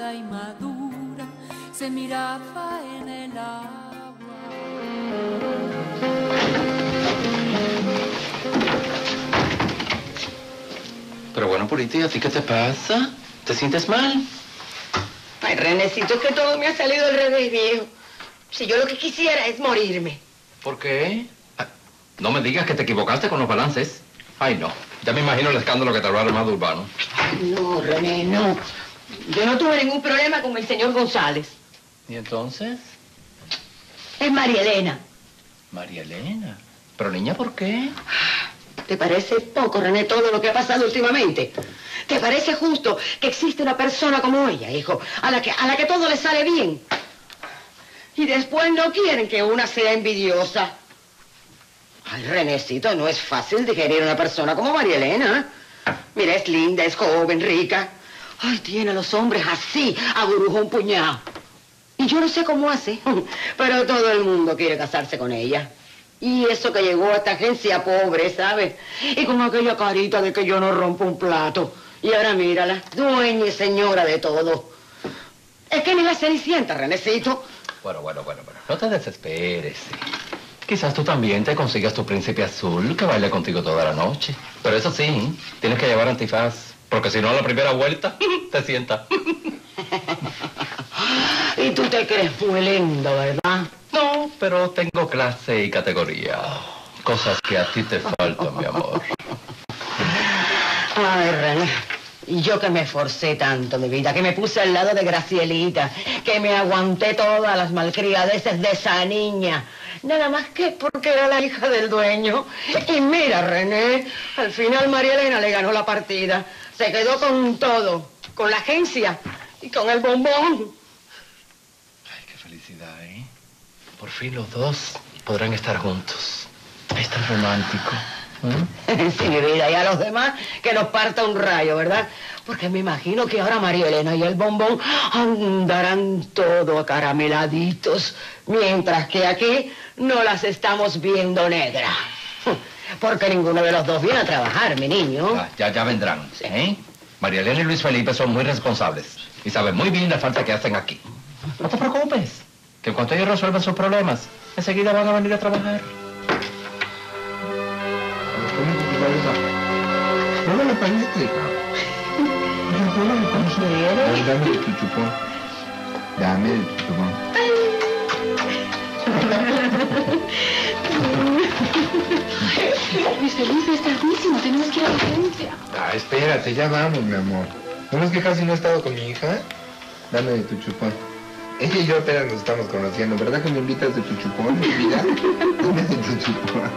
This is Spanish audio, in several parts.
helada y madura se miraba en el agua. Pero bueno, Purita, ¿y a ti qué te pasa? ¿Te sientes mal? Ay, Renecito, es que todo me ha salido al revés, viejo. Si yo lo que quisiera es morirme. ¿Por qué? No me digas que te equivocaste con los balances. Ay, no. Ya me imagino el escándalo que te habrá armado Urbano. Ay, no, René, no. Yo no tuve ningún problema con el señor González. ¿Y entonces? Es María Elena. María Elena. Pero, niña, ¿por qué? ¿Te parece poco, René, todo lo que ha pasado últimamente? ¿Te parece justo que existe una persona como ella, hijo, a la que todo le sale bien? Y después no quieren que una sea envidiosa. Ay, Renecito, no es fácil digerir a una persona como María Elena. Mira, es linda, es joven, rica. Ay, tiene a los hombres así, a burujo un puñado. Y yo no sé cómo hace, pero todo el mundo quiere casarse con ella. Y eso que llegó a esta agencia pobre, ¿sabes? Y con aquella carita de que yo no rompo un plato. Y ahora mírala, dueña y señora de todo. Es que ni la Cenicienta, Renecito. Bueno. No te desesperes. Quizás tú también te consigas tu príncipe azul que baile contigo toda la noche. Pero eso sí, tienes que llevar antifaz. Porque si no, a la primera vuelta, te sienta. Y tú te crees muy lindo, ¿verdad? No, pero tengo clase y categoría. Cosas que a ti te faltan, mi amor. Ay, René. Y yo que me esforcé tanto, mi vida, que me puse al lado de Gracielita, que me aguanté todas las malcriadeces de esa niña. Nada más que porque era la hija del dueño. Y mira, René, al final María Elena le ganó la partida. Se quedó con todo, con la agencia y con el bombón. Ay, qué felicidad, ¿eh? Por fin los dos podrán estar juntos. Es tan romántico. Sí, mi vida, y a los demás que nos parta un rayo, ¿verdad? Porque me imagino que ahora María Elena y el bombón andarán todo acarameladitos, mientras que aquí no las estamos viendo negras. Porque ninguno de los dos viene a trabajar, mi niño. Ya vendrán, ¿eh? María Elena y Luis Felipe son muy responsables y saben muy bien la falta que hacen aquí. No te preocupes, que en cuanto ellos resuelvan sus problemas, enseguida van a venir a trabajar. ¿No le parece? Dame tu chupón. Dame tu chupón. Luis Felipe, es tardísimo, tenemos que ir a la agencia. Espérate, ya vamos, mi amor. ¿No es que casi no he estado con mi hija? Dame de tu chupón. Ella y yo apenas nos estamos conociendo, ¿verdad que me invitas de tu chupón, mi vida? Dame de tu chupón.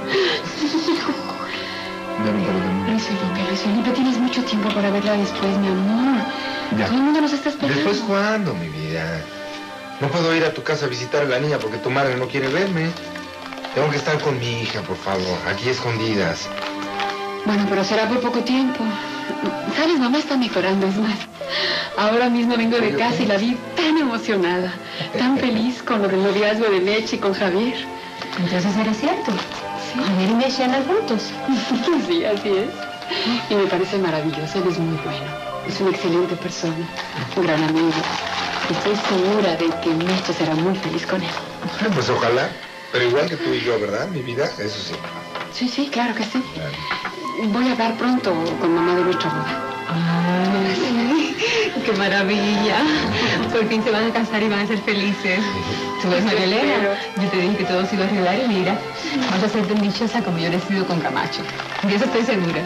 Luis Felipe, tienes mucho tiempo para verla después, mi amor. Ya. Todo el mundo nos está esperando. ¿Después cuándo, mi vida? No puedo ir a tu casa a visitar a la niña porque tu madre no quiere verme. Tengo que estar con mi hija, por favor, aquí escondidas. Bueno, pero será por poco tiempo. ¿Sabes? Mamá está mejorando, es más. Ahora mismo vengo de casa y la vi tan emocionada, tan feliz con lo del noviazgo de Meche y con Javier. Entonces era cierto. Sí. Javier y Meche andan juntos. Sí, así es. Y me parece maravilloso, él es muy bueno. Es una excelente persona, un gran amigo. Estoy segura de que Meche será muy feliz con él. Pues ojalá, pero igual que tú y yo, ¿verdad, mi vida? Eso sí. Sí, claro que sí. Voy a hablar pronto con mamá de nuestra boda. Ay, qué maravilla. Por fin se van a casar y van a ser felices. Tú ves, María Elena, yo te dije que todo se iba a arreglar y mira, vas a ser tan dichosa como yo he sido con Camacho. De eso estoy segura.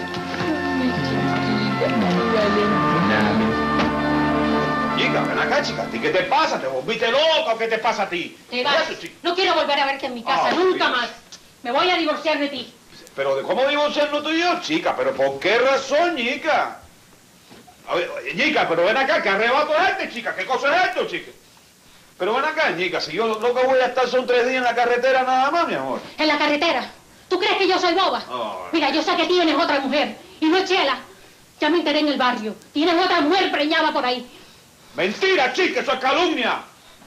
Chica, ven acá, chica. ¿A ti qué te pasa? ¿Te volviste loca o qué te pasa a ti? Te vas. No quiero volver a verte en mi casa, nunca más. Me voy a divorciar de ti. Pero ¿de cómo divorciarnos tú y yo, chica? ¿Pero por qué razón, chica? A ver, chica, pero ven acá, ¿qué arrebato es este, chica? ¿Qué cosa es esto, chica? Pero ven acá, chica, si yo lo que voy a estar son 3 días en la carretera nada más, mi amor. ¿En la carretera? ¿Tú crees que yo soy boba? Mira, yo sé que tienes otra mujer. Y no es Chela. Ya me enteré en el barrio. Tienes otra mujer preñada por ahí. Mentira, chica, eso es calumnia.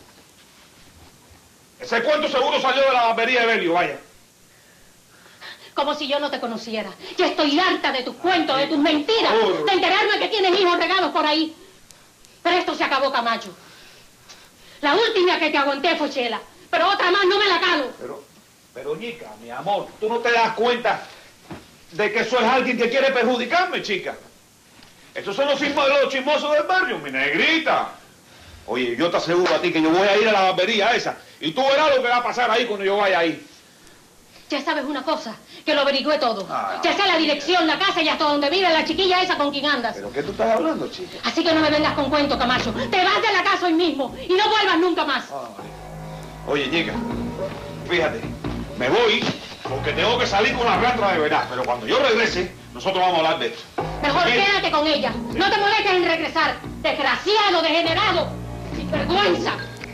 Ese cuento seguro salió de la barbería de Belio, vaya. Como si yo no te conociera. Ya estoy harta de tus cuentos, de tus mentiras, de enterarme que tienes hijos regados por ahí. Pero esto se acabó, Camacho. La última que te aguanté fue Chela, pero otra más no me la calo. Pero, Ñica, mi amor, ¿tú no te das cuenta de que eso es alguien que quiere perjudicarme, chica? Estos son los chismosos del barrio, mi negrita. Oye, yo te aseguro a ti que yo voy a ir a la barbería esa y tú verás lo que va a pasar ahí cuando yo vaya ahí. Ya sabes una cosa, que lo averigüé todo. Ah, ya sé la dirección, la casa y hasta donde vive la chiquilla esa con quien andas. ¿Pero qué tú estás hablando, chica? Así que no me vengas con cuento, Camacho. Te vas de la casa hoy mismo y no vuelvas nunca más. Oye, chica, fíjate, me voy porque tengo que salir con la rastra de verdad, pero cuando yo regrese, nosotros vamos a hablar de esto. Mejor ¿Okay? quédate con ella. No te molestes en regresar. Desgraciado, degenerado, sin vergüenza.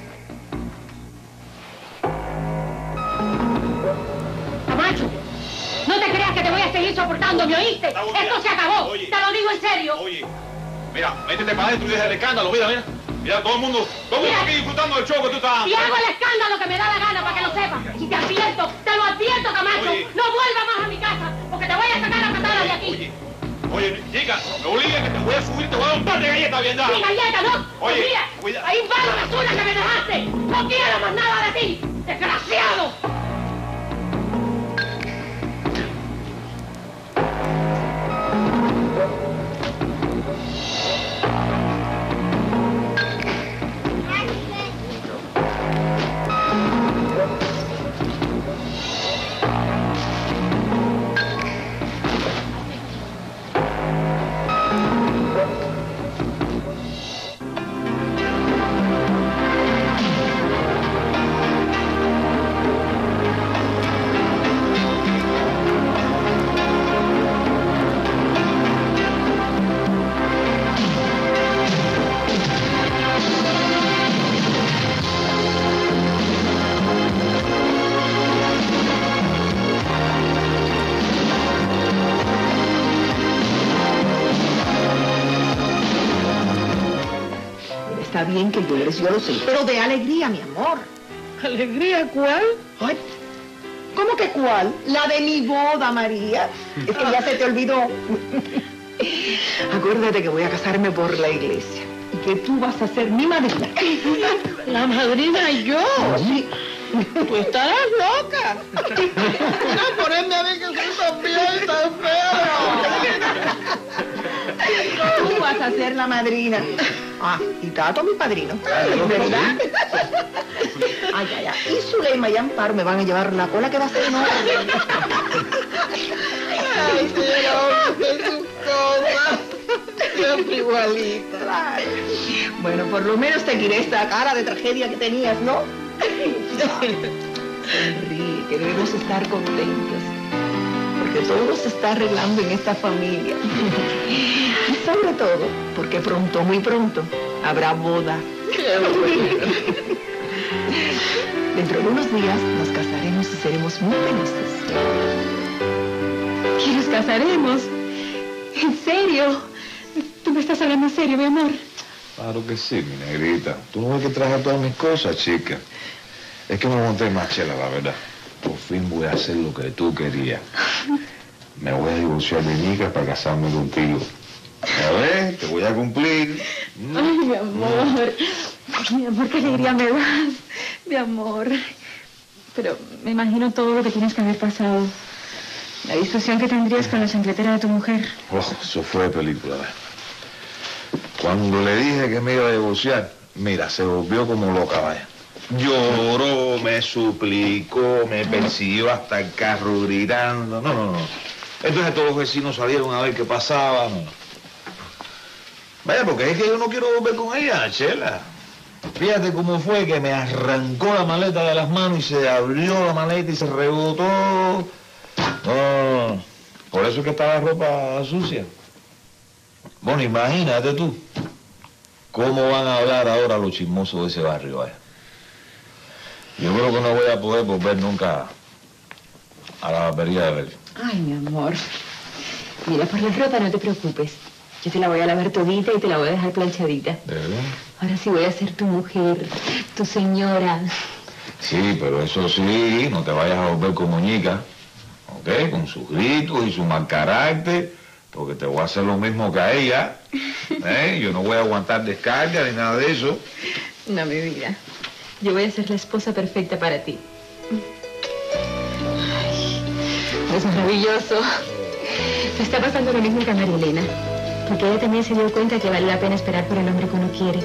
Camacho, no te creas que te voy a seguir soportando, ¿me oíste? Esto se acabó. Oye. Te lo digo en serio. Oye, mira, métete para adentro y deja el escándalo, mira. Mira, todo el mundo aquí disfrutando del show que tú estás. Y hago el escándalo que me da la gana para que lo sepas. Y te lo advierto, Camacho. Oye. No vuelvas más a mi casa, porque te voy a sacar a patadas de aquí. Oye, chica, me obliga que te voy a subir, te voy a dar un par de galletas bien dadas. ¡Mi galleta, no! Oye, Mira, cuidado. ahí va la basura que me dejaste. No quiero más nada de ti, desgraciado. Está bien que llores, yo lo sé, pero de alegría, mi amor. ¿Alegría cuál? Ay, ¿cómo que cuál? La de mi boda, María. Es que ya se te olvidó. Acuérdate que voy a casarme por la iglesia y que tú vas a ser mi madrina. ¿La madrina y yo? Sí. Tú estarás loca. No ponerme a mí que soy tan bien, tan fea. Tú vas a ser la madrina. Ah, y Tato mi padrino. ¿Verdad? Ay, ay, ay. Y Zuleima y Amparo me van a llevar la cola que va a ser enorme. Ay, señora, sus cosas. Siempre igualita. Claro. Bueno, por lo menos te quiré esta cara de tragedia que tenías, ¿no? Sonríe, que debemos estar contentos. Porque todo se está arreglando en esta familia. Y sobre todo, porque pronto, muy pronto, habrá boda. Qué bueno. Dentro de unos días nos casaremos y seremos muy felices. ¿Que nos casaremos? ¿En serio? ¿Tú me estás hablando en serio, mi amor? Claro que sí, mi negrita. Tú no ves que traje todas mis cosas, chica. Es que me monté más, Chela, la verdad. Por fin voy a hacer lo que tú querías. Me voy a divorciar de Ñica para casarme contigo. A ver, te voy a cumplir. Ay, mi amor. Mi amor, qué alegría me das. Mi amor. Pero me imagino todo lo que tienes que haber pasado. La discusión que tendrías con la chancletera de tu mujer. Oh, eso fue de película. Cuando le dije que me iba a divorciar, mira, se volvió como loca, vaya. Lloró, me suplicó, me persiguió hasta el carro gritando. No. Entonces todos los vecinos salieron a ver qué pasaba. No. Vaya, porque es que yo no quiero volver con ella, Chela. Fíjate cómo fue que me arrancó la maleta de las manos y se abrió la maleta y se rebotó. No, por eso es que está la ropa sucia. Bueno, imagínate tú cómo van a hablar ahora los chismosos de ese barrio, vaya. Yo creo que no voy a poder volver nunca a la barbería de Beli. Ay, mi amor. Mira, por la ropa no te preocupes. Yo te la voy a lavar todita y te la voy a dejar planchadita. ¿De verdad? Ahora sí voy a ser tu mujer, tu señora. Sí, pero eso sí, no te vayas a volver como Ñica, ¿ok? Con sus gritos y su mal carácter, Porque te voy a hacer lo mismo que a ella. Yo no voy a aguantar descarga ni nada de eso. No, mi vida. Yo voy a ser la esposa perfecta para ti. Ay, es maravilloso. Me está pasando lo mismo que a María Elena. Porque ella también se dio cuenta que vale la pena esperar por el hombre que uno quiere.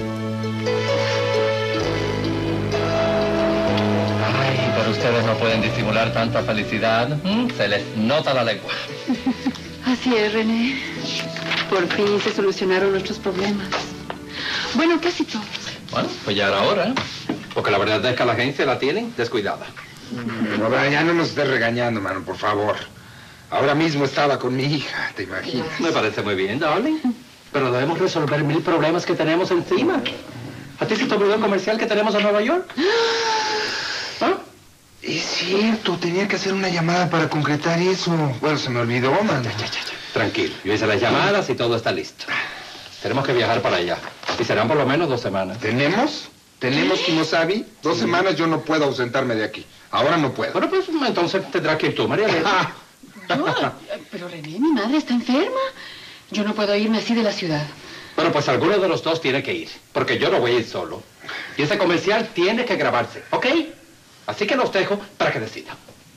Ay, pero ustedes no pueden disimular tanta felicidad. Se les nota la lengua. Así es, René. Por fin se solucionaron nuestros problemas. Bueno, casi todos. Bueno, pues ya era hora, ¿eh? Porque la verdad es que a la agencia la tienen descuidada. Ahora ya no nos estés regañando, mano, por favor. Ahora mismo estaba con mi hija, ¿te imaginas? Me parece muy bien, darling. Pero debemos resolver 1000 problemas que tenemos encima. ¿A ti se te olvidó el comercial que tenemos en Nueva York? ¿Ah? Es cierto, tenía que hacer una llamada para concretar eso. Bueno, se me olvidó, mano. Tranquilo, yo hice las llamadas y todo está listo. Tenemos que viajar para allá. Y serán por lo menos 2 semanas. ¿Tenemos? ¿Tenemos, Kimosabi? 2 semanas yo no puedo ausentarme de aquí. Ahora no puedo. Bueno, pues entonces tendrás que ir tú, María Elena. Pero René, mi madre está enferma. Yo no puedo irme así de la ciudad. Bueno, pues alguno de los dos tiene que ir, porque yo no voy a ir solo. Y ese comercial tiene que grabarse, ¿ok? Así que los dejo para que decidan.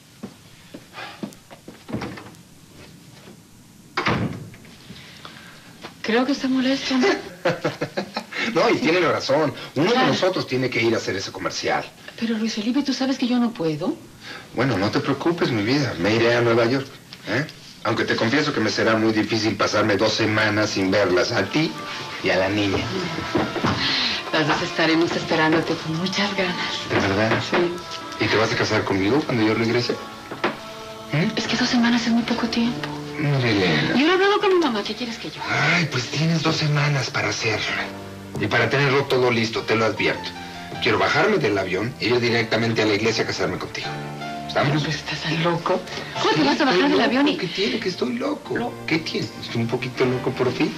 Creo que está molesto. No, y tiene razón. Uno de nosotros tiene que ir a hacer ese comercial. Pero Luis Felipe, ¿tú sabes que yo no puedo? Bueno, no te preocupes, mi vida. Me iré a Nueva York, ¿eh? Aunque te confieso que me será muy difícil pasarme 2 semanas sin verlas, a ti y a la niña. Las dos estaremos esperándote con muchas ganas. ¿De verdad? Sí. ¿Y te vas a casar conmigo cuando yo regrese? Es que 2 semanas es muy poco tiempo. Elena. Yo lo he hablado con mi mamá. ¿Qué quieres que yo haga? Ay, pues tienes 2 semanas para hacerlo. Y para tenerlo todo listo, te lo advierto. Quiero bajarme del avión e ir directamente a la iglesia a casarme contigo. ¿Estamos? Pero pues estás tan loco. ¿Cómo te vas a bajar del avión y...? ¿Qué tiene? Que estoy loco. ¿Qué tiene? ¿Estoy un poquito loco por ti?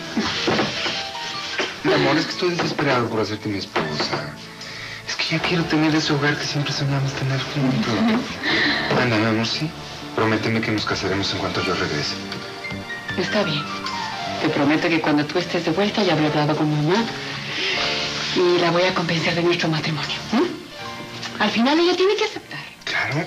Mi amor, es que estoy desesperado por hacerte mi esposa. Es que ya quiero tener ese hogar que siempre soñamos tener juntos. Ándame, amor, sí. Prométeme que nos casaremos en cuanto yo regrese. Está bien. Te prometo que cuando tú estés de vuelta ya habré hablado con mamá y la voy a convencer de nuestro matrimonio. Al final ella tiene que aceptar. Claro.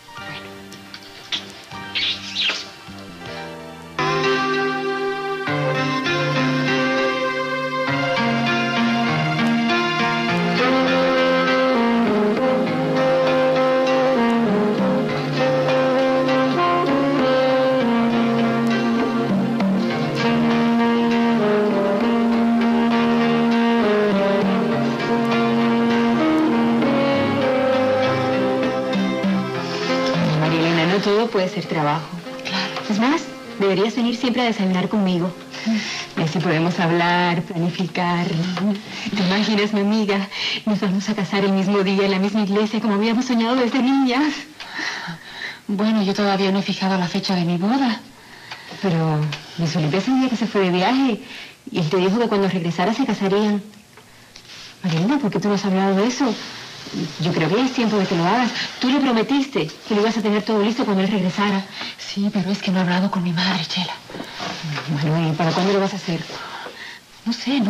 Todo puede ser trabajo. Claro. Es más, deberías venir siempre a desayunar conmigo. Y así podemos hablar, planificar. ¿Te imaginas, mi amiga? Nos vamos a casar el mismo día en la misma iglesia como habíamos soñado desde niñas. Bueno, yo todavía no he fijado la fecha de mi boda. Pero Luis Felipe ese día que se fue de viaje y él te dijo que cuando regresara se casarían. Marina, ¿por qué tú no has hablado de eso? Yo creo que ya es tiempo de que lo hagas. Tú le prometiste que lo ibas a tener todo listo cuando él regresara. Sí, pero es que no he hablado con mi madre, Chela. Bueno, ¿y para cuándo lo vas a hacer? No sé.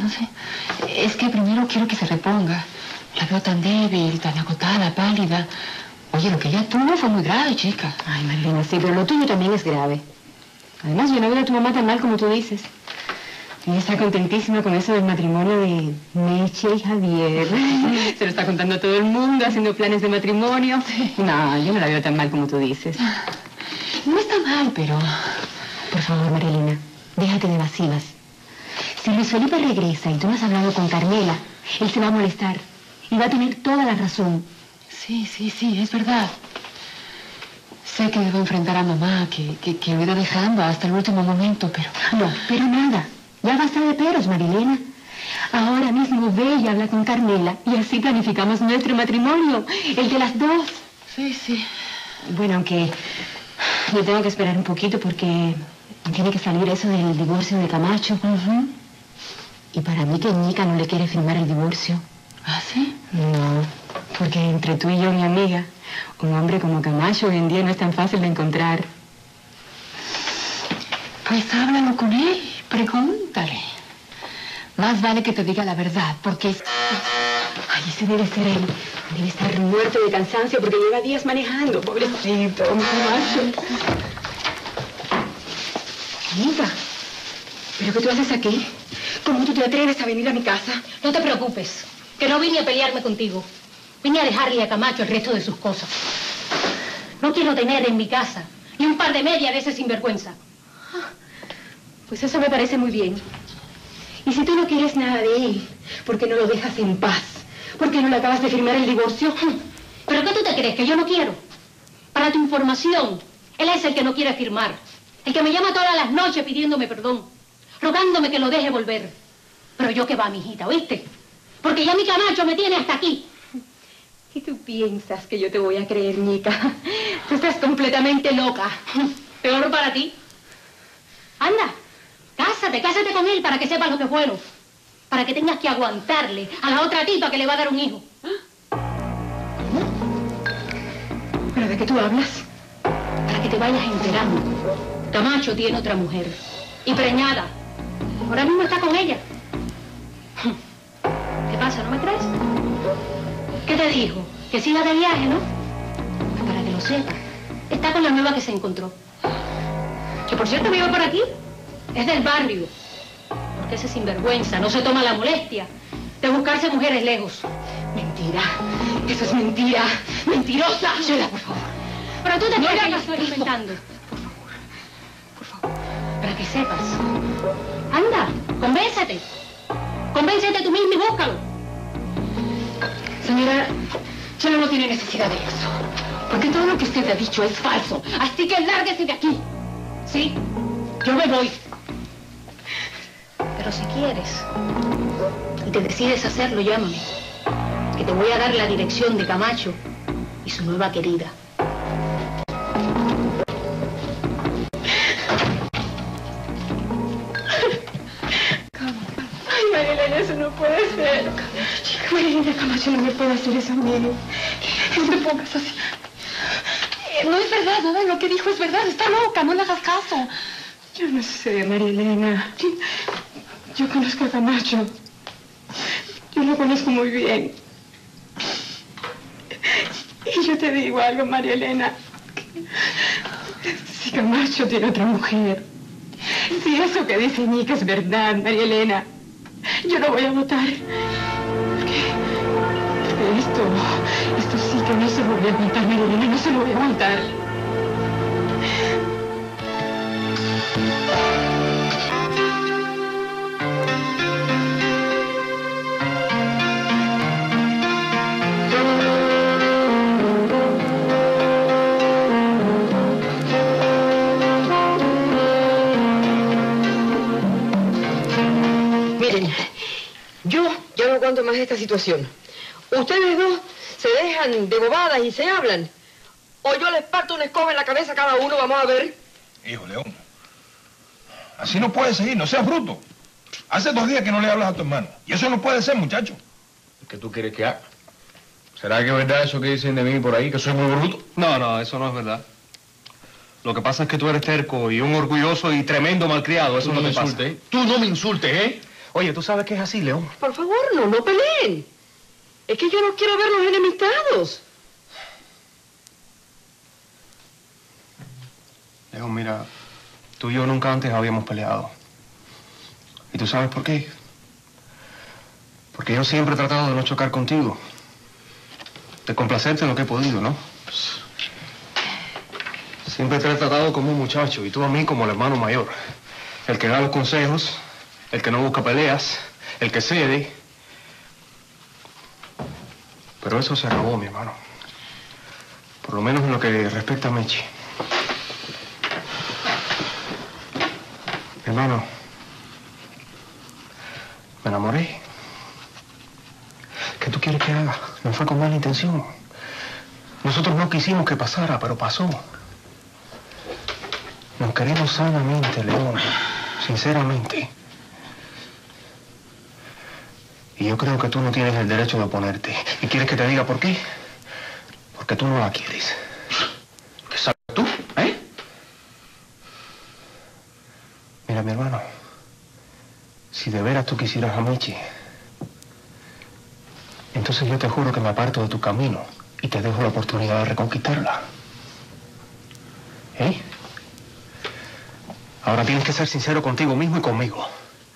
Es que primero quiero que se reponga. La veo tan débil, tan agotada, pálida. Oye, lo que ella tuvo fue muy grave, chica. Ay, Marilena, sí, pero lo tuyo también es grave. Además, yo no veo a tu mamá tan mal como tú dices. Ella está contentísima con eso del matrimonio de Meche y Javier. Se lo está contando a todo el mundo, haciendo planes de matrimonio. No, yo no la veo tan mal como tú dices. No está mal, pero... Por favor, Marilena, déjate de evasivas. Si Luis Felipe regresa y tú no has hablado con Carmela, él se va a molestar. Y va a tener toda la razón. Sí, es verdad. Sé que debo enfrentar a mamá, que lo he ido dejando hasta el último momento, pero... No, pero nada. Ya basta de peros, Marilena. Ahora mismo ve y habla con Carmela y así planificamos nuestro matrimonio, el de las dos. Sí. Bueno, aunque yo tengo que esperar un poquito porque tiene que salir eso del divorcio de Camacho. Y para mí que Ñica no le quiere firmar el divorcio. ¿Ah, sí? No, porque entre tú y yo, mi amiga, un hombre como Camacho hoy en día no es tan fácil de encontrar. Pues háblalo con él, pregúntale. Más vale que te diga la verdad, porque... Ay, ese debe ser él. Debe estar muerto de cansancio porque lleva días manejando, pobrecito, mi Camacho. Amiga, ¿pero qué tú haces aquí? ¿Cómo tú te atreves a venir a mi casa? No te preocupes, que no vine a pelearme contigo. Vine a dejarle a Camacho el resto de sus cosas. No quiero tener en mi casa ni un par de medias de ese sinvergüenza. Pues eso me parece muy bien. Y si tú no quieres nada de él, ¿por qué no lo dejas en paz? ¿Por qué no le acabas de firmar el divorcio? ¿Pero qué tú te crees? ¿Que yo no quiero? Para tu información, él es el que no quiere firmar. El que me llama todas las noches pidiéndome perdón, rogándome que lo deje volver. Pero yo qué va, mijita, ¿oíste? Porque ya mi Camacho me tiene hasta aquí. ¿Y tú piensas que yo te voy a creer, Nica? Tú estás completamente loca. Peor para ti. Anda, cásate con él para que sepas lo que fueron. Para que tengas que aguantarle a la otra tipa que le va a dar un hijo. ¿Pero de qué tú hablas? Para que te vayas enterando. Camacho tiene otra mujer. Y preñada. Ahora mismo está con ella. ¿Qué pasa? ¿No me crees? ¿Qué te dijo? Que siga de viaje, ¿no? Pues para que lo sepas. Está con la nueva que se encontró. Que por cierto vive por aquí. Es del barrio. Porque ese sinvergüenza no se toma la molestia de buscarse mujeres lejos. Mentira. Eso es mentira. Mentirosa. Sheila, por favor. Pero tú te crees que yo estoy inventando. Por favor. Para que sepas. Anda, convéncete. Convéncete tú mismo y búscalo. Señora, Chela no tiene necesidad de eso. Porque todo lo que usted ha dicho es falso. Así que lárguese de aquí. Sí, yo me voy. Pero si quieres y te decides hacerlo, llámame. Que te voy a dar la dirección de Camacho y su nueva querida. Ay, Marilena, eso no puede ser. Marilena, Camacho no me puede hacer eso a mí. No te pongas así. No es verdad, nada de lo que dijo es verdad. Está loca, no le hagas caso. Yo no sé, Marilena. Yo conozco a Camacho. Yo lo conozco muy bien. Y yo te digo algo, María Elena. Si Camacho tiene otra mujer, si eso que dice Nica es verdad, María Elena, yo lo voy a votar. Porque esto sí que no se lo voy a aguantar, María Elena, no se lo voy a aguantar. Yo no aguanto más esta situación. Ustedes dos se dejan de bobadas y se hablan. O yo les parto una escoba en la cabeza a cada uno, vamos a ver. Hijo, León, así no puede seguir, no seas bruto. Hace 2 días que no le hablas a tu hermano. Y eso no puede ser, muchacho. ¿Qué tú quieres que haga? ¿Será que es verdad eso que dicen de mí por ahí, que soy muy bruto? No, eso no es verdad. Lo que pasa es que tú eres terco y un orgulloso y tremendo malcriado. Eso Tú no no te me pasa. insultes, ¿eh? Tú no me insultes, ¿eh? Oye, tú sabes que es así, León. Por favor, no peleen. Es que yo no quiero verlos enemistados. León, mira, tú y yo nunca antes habíamos peleado. ¿Y tú sabes por qué? Porque yo siempre he tratado de no chocar contigo. De complacerte en lo que he podido, ¿no? Siempre te he tratado como un muchacho y tú a mí como el hermano mayor. El que da los consejos, el que no busca peleas, el que cede. Pero eso se acabó, mi hermano. Por lo menos en lo que respecta a Mechi. Mi hermano, me enamoré. ¿Qué tú quieres que haga? No fue con mala intención. Nosotros no quisimos que pasara, pero pasó. Nos queremos sanamente, León. Sinceramente. Y yo creo que tú no tienes el derecho de oponerte. ¿Y quieres que te diga por qué? Porque tú no la quieres. ¿Qué sabes tú, eh? Si de veras tú quisieras a Michi, entonces yo te juro que me aparto de tu camino y te dejo la oportunidad de reconquistarla. ¿Eh? Ahora tienes que ser sincero contigo mismo y conmigo.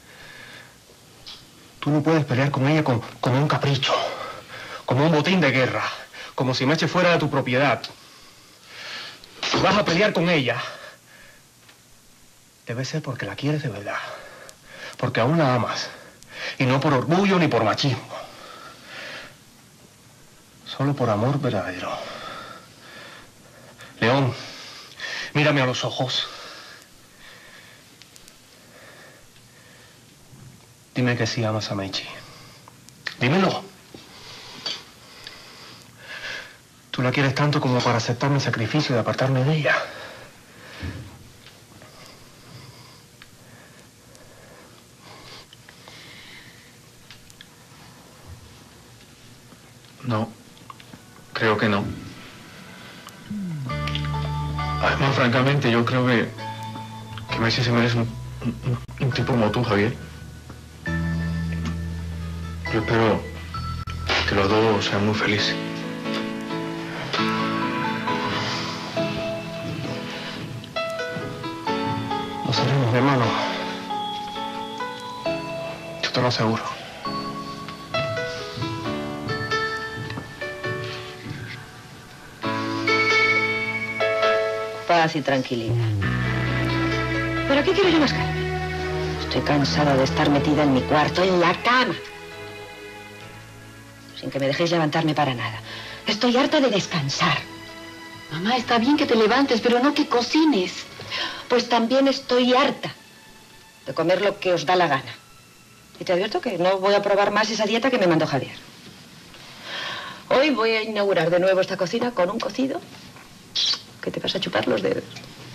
Tú no puedes pelear con ella como un capricho, como un botín de guerra, como si Meche fuera de tu propiedad. Si vas a pelear con ella, debe ser porque la quieres de verdad, porque aún la amas, y no por orgullo ni por machismo. Solo por amor verdadero. León, mírame a los ojos. Dime que sí amas a Mechi. Dímelo. Tú la quieres tanto como para aceptar mi sacrificio de apartarme de ella. No, creo que no. Además, francamente, yo creo que Messi se merece un tipo como tú, Javier. Yo espero que los dos sean muy felices. Lo seremos, mi hermano. Yo te lo aseguro. Paz y tranquilidad. ¿Pero qué quiero yo más, Carmen? Estoy cansada de estar metida en mi cuarto, en la cama, sin que me dejéis levantarme para nada. Estoy harta de descansar. Mamá, está bien que te levantes, pero no que cocines. Pues también estoy harta de comer lo que os da la gana. Y te advierto que no voy a probar más esa dieta que me mandó Javier. Hoy voy a inaugurar de nuevo esta cocina con un cocido que te vas a chupar los dedos.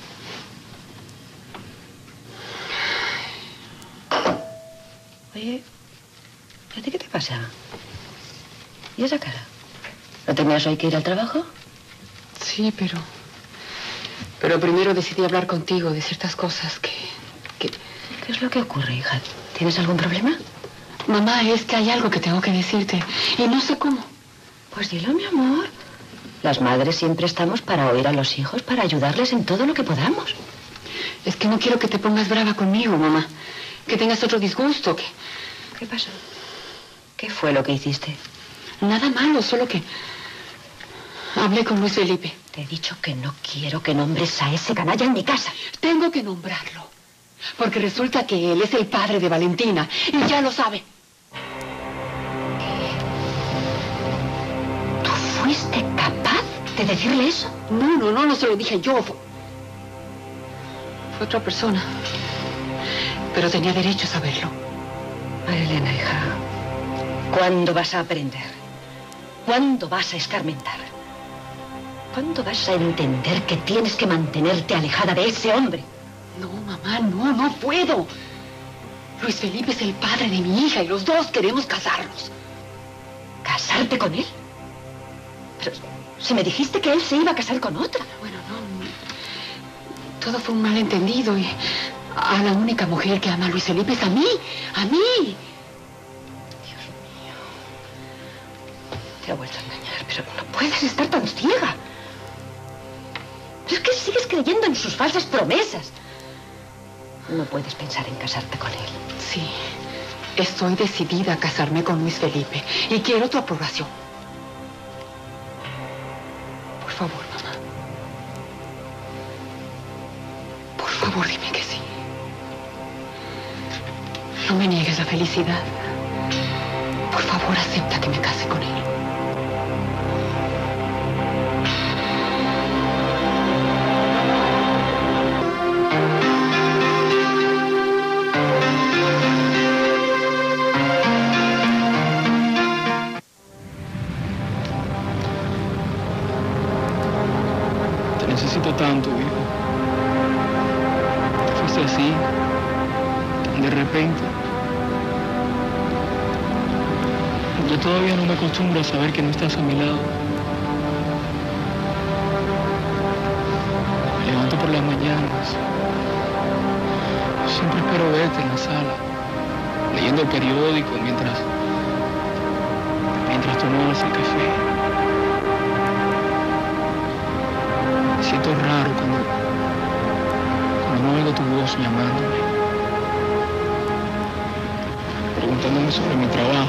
Oye, ¿a ti qué te pasa? ¿Y esa cara? ¿No tenías hoy que ir al trabajo? Sí, pero primero decidí hablar contigo de ciertas cosas que... ¿Qué es lo que ocurre, hija? ¿Tienes algún problema? Mamá, es que hay algo que tengo que decirte y no sé cómo. Pues dilo, mi amor. Las madres siempre estamos para oír a los hijos, para ayudarles en todo lo que podamos. Es que no quiero que te pongas brava conmigo, mamá. Que tengas otro disgusto, que... ¿Qué pasó? ¿Qué fue lo que hiciste? Nada malo, solo que... Hablé con Luis Felipe. Te he dicho que no quiero que nombres a ese canalla en mi casa. Tengo que nombrarlo. Porque resulta que él es el padre de Valentina. Y ya lo sabe. ¿Tú fuiste capaz de decirle eso? No se lo dije yo. Fue otra persona. Pero tenía derecho a saberlo. María Elena, hija, ¿cuándo vas a aprender? ¿Cuándo vas a escarmentar? ¿Cuándo vas a entender que tienes que mantenerte alejada de ese hombre? No, mamá, no puedo. Luis Felipe es el padre de mi hija y los dos queremos casarnos. ¿Casarte con él? Pero si me dijiste que él se iba a casar con otra. Bueno, no. Todo fue un malentendido y a la única mujer que ama a Luis Felipe es a mí. ¡A mí! Dios mío. Te ha vuelto a engañar, pero no puedes estar tan ciega. Es que sigues creyendo en sus falsas promesas. No puedes pensar en casarte con él. Sí, estoy decidida a casarme con Luis Felipe y quiero tu aprobación. Por favor, mamá. Por favor, dime que sí. No me niegues la felicidad. Por favor, acepta que me case con él. Necesito tanto, hijo. Te fuiste así, tan de repente. Yo todavía no me acostumbro a saber que no estás a mi lado. Me levanto por las mañanas. Siempre espero verte en la sala. leyendo el periódico mientras tomabas el café. Me siento raro cuando no oigo tu voz llamándome, preguntándome sobre mi trabajo,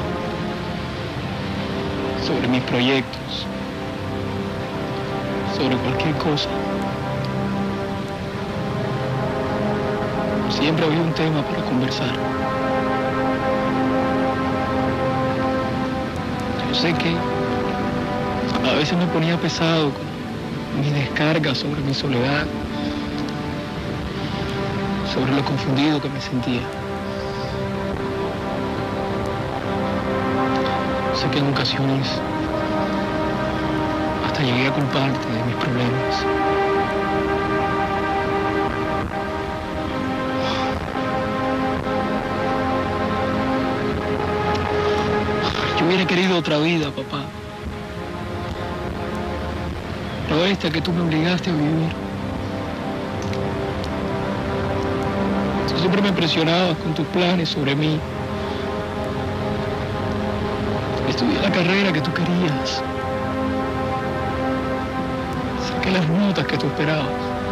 sobre mis proyectos, sobre cualquier cosa. Siempre había un tema para conversar. Yo sé que a veces me ponía pesado con mis descargas sobre mi soledad, sobre lo confundido que me sentía. Sé que en ocasiones hasta llegué a culparte de mis problemas. Yo hubiera querido otra vida, papá. No esta que tú me obligaste a vivir. Tú siempre me presionabas con tus planes sobre mí. Estudié la carrera que tú querías. Saqué las notas que tú esperabas.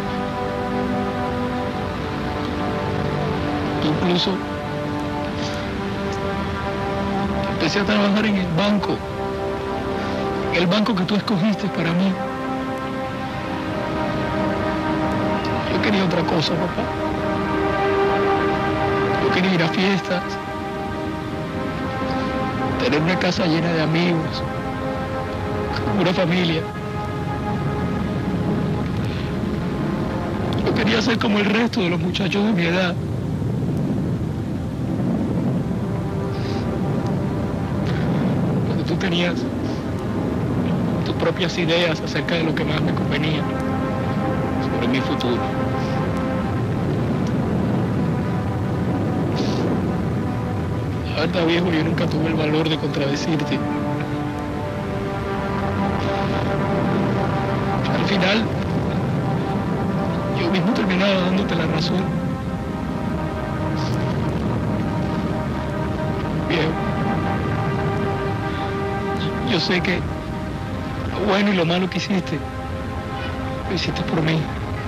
Incluso empecé a trabajar en el banco que tú escogiste para mí. Yo quería otra cosa, papá. Yo quería ir a fiestas, tener una casa llena de amigos, una familia. Yo quería ser como el resto de los muchachos de mi edad. Cuando tú tenías tus propias ideas acerca de lo que más me convenía sobre mi futuro. La verdad, viejo, yo nunca tuve el valor de contradecirte. Al final, yo mismo terminaba dándote la razón. Viejo, yo sé que lo bueno y lo malo que hiciste, lo hiciste por mí,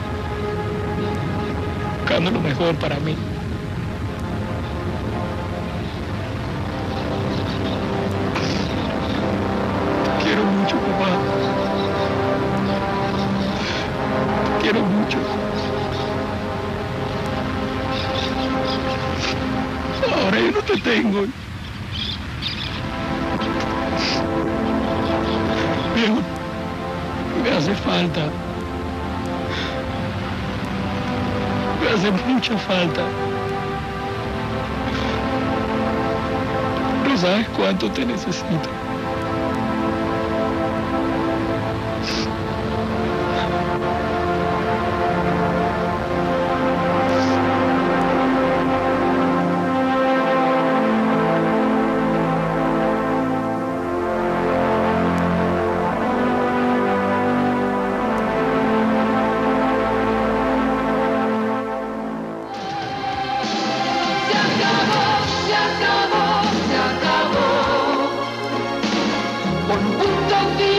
buscando lo mejor para mí. Quiero mucho, papá. Quiero mucho. Ahora yo no te tengo. Viejo, me hace falta. Me hace mucha falta. No sabes cuánto te necesito. Por un punto